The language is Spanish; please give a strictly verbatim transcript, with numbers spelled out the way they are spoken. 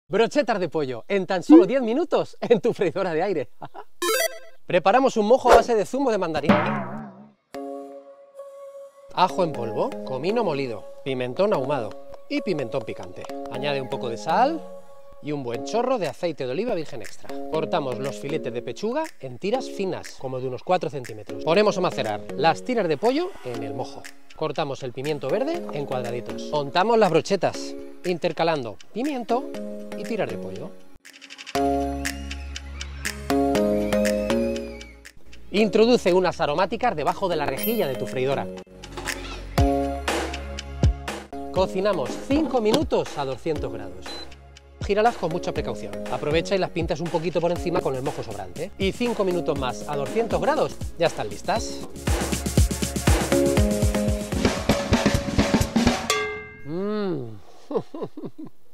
Brochetas de pollo, en tan solo diez minutos en tu freidora de aire. Preparamos un mojo a base de zumo de mandarín, ajo en polvo, comino molido, pimentón ahumado y pimentón picante. Añade un poco de sal y un buen chorro de aceite de oliva virgen extra. Cortamos los filetes de pechuga en tiras finas, como de unos cuatro centímetros. Ponemos a macerar las tiras de pollo en el mojo. Cortamos el pimiento verde en cuadraditos. Montamos las brochetas, intercalando pimiento y tiras de pollo. Introduce unas aromáticas debajo de la rejilla de tu freidora. Cocinamos cinco minutos a doscientos grados. Gíralas con mucha precaución. Aprovecha y las pintas un poquito por encima con el mojo sobrante. Y cinco minutos más a doscientos grados, ya están listas. Mmm.